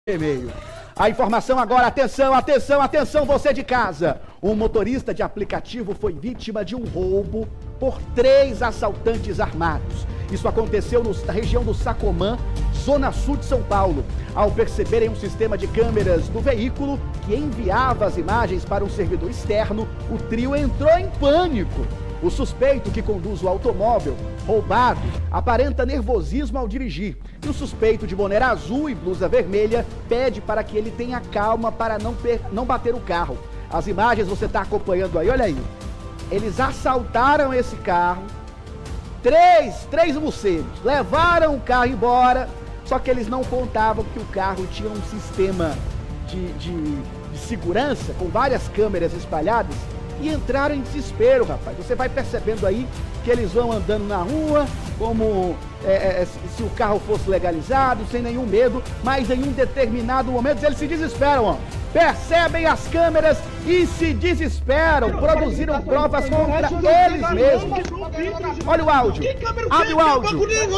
e-mail. A informação agora, atenção, atenção, atenção, você de casa. Um motorista de aplicativo foi vítima de um roubo por 3 assaltantes armados. Isso aconteceu na região do Sacomã, zona sul de São Paulo. Ao perceberem um sistema de câmeras do veículo que enviava as imagens para um servidor externo, o trio entrou em pânico. O suspeito que conduz o automóvel roubado aparenta nervosismo ao dirigir. E o suspeito de boné azul e blusa vermelha pede para que ele tenha calma para não bater o carro. As imagens você está acompanhando aí, olha aí. Eles assaltaram esse carro, três morcegos, levaram o carro embora, só que eles não contavam que o carro tinha um sistema de segurança com várias câmeras espalhadas. E entraram em desespero, rapaz. Você vai percebendo aí que eles vão andando na rua como se o carro fosse legalizado, sem nenhum medo, mas em um determinado momento eles se desesperam, ó. Percebem as câmeras e se desesperam, produziram provas contra eles mesmos. Olha o áudio, abre o áudio.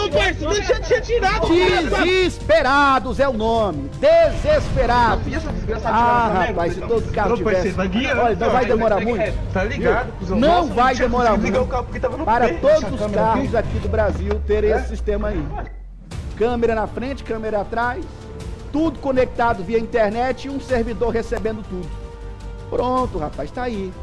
Desesperados é o nome, desesperados. Ah, rapaz, se todo carro tivesse... Olha, não vai demorar muito. Não vai demorar muito para todos os carros aqui do Brasil terem esse sistema aí. Câmera na frente, câmera atrás. Tudo conectado via internet e um servidor recebendo tudo. Pronto, rapaz, tá aí.